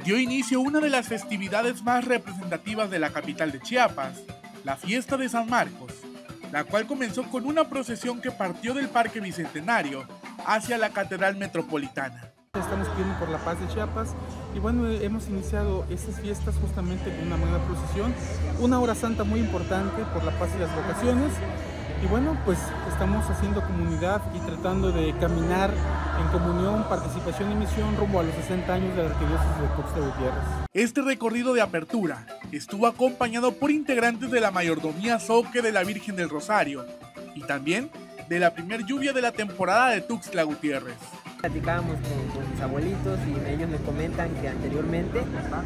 dio inicio una de las festividades más representativas de la capital de Chiapas, la fiesta de San Marcos, la cual comenzó con una procesión que partió del Parque Bicentenario hacia la Catedral Metropolitana. Estamos pidiendo por la paz de Chiapas y bueno, hemos iniciado estas fiestas justamente con una buena procesión, una hora santa muy importante por la paz y las vocaciones. Y bueno, pues estamos haciendo comunidad y tratando de caminar en comunión, participación y misión rumbo a los 60 años de la Arquidiócesis de Tuxtla Gutiérrez. Este recorrido de apertura estuvo acompañado por integrantes de la Mayordomía Zoque de la Virgen del Rosario y también de la primer lluvia de la temporada de Tuxtla Gutiérrez. Platicábamos con mis abuelitos y ellos me comentan que anteriormente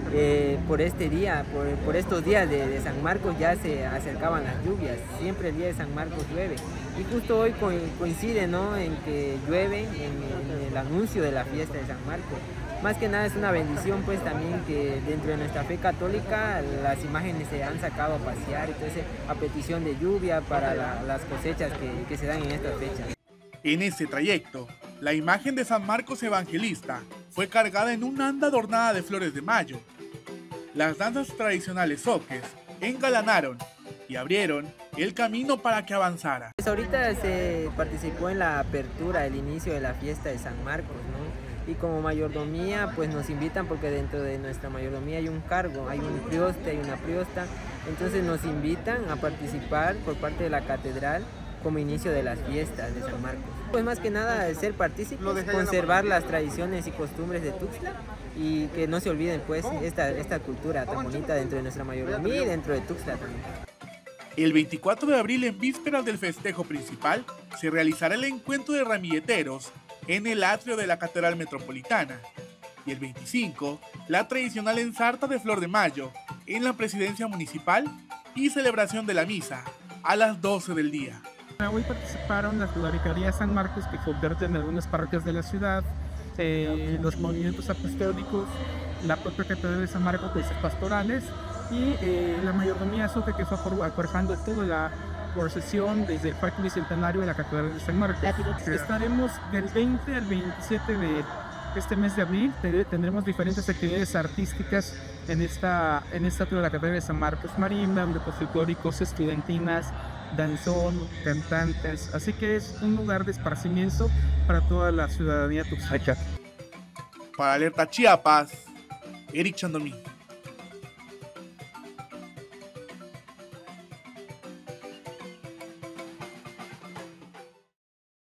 por este día, por estos días de San Marcos ya se acercaban las lluvias, siempre el día de San Marcos llueve y justo hoy coincide, ¿no?, en que llueve en el anuncio de la fiesta de San Marcos. Más que nada es una bendición pues también que dentro de nuestra fe católica las imágenes se han sacado a pasear, entonces a petición de lluvia para las cosechas que se dan en estas fechas. En este trayecto, la imagen de San Marcos Evangelista fue cargada en una anda adornada de flores de mayo. Las danzas tradicionales zoques engalanaron y abrieron el camino para que avanzara. Pues ahorita se participó en la apertura, el inicio de la fiesta de San Marcos, ¿no? Y como mayordomía pues nos invitan porque dentro de nuestra mayordomía hay un cargo, hay un prioste, hay una priosta, entonces nos invitan a participar por parte de la catedral como inicio de las fiestas de San Marcos. Pues más que nada ser partícipes, conservar las tradiciones y costumbres de Tuxtla y que no se olviden pues esta cultura tan bonita dentro de nuestra mayordomía y dentro de Tuxtla también. El 24 de abril, en vísperas del festejo principal, se realizará el encuentro de ramilleteros en el atrio de la Catedral Metropolitana. Y el 25, la tradicional ensarta de Flor de Mayo en la Presidencia Municipal y celebración de la misa a las 12 del día. Hoy participaron las Vicarías San Marcos que convierten algunas parroquias de la ciudad, los movimientos apostólicos, la propia Catedral de San Marcos, pues pastorales y la Mayordomía Zoque que fue acuerpando toda la procesión desde el Parque Bicentenario de la Catedral de San Marcos. Estaremos del 20 al 27 de este mes de abril, tendremos diferentes actividades artísticas en esta de la Catedral de San Marcos, marimba, grupos folclóricos, estudiantinas, danzón, cantantes, así que es un lugar de esparcimiento para toda la ciudadanía tuxtleca. Para Alerta Chiapas, Eric Chandomí.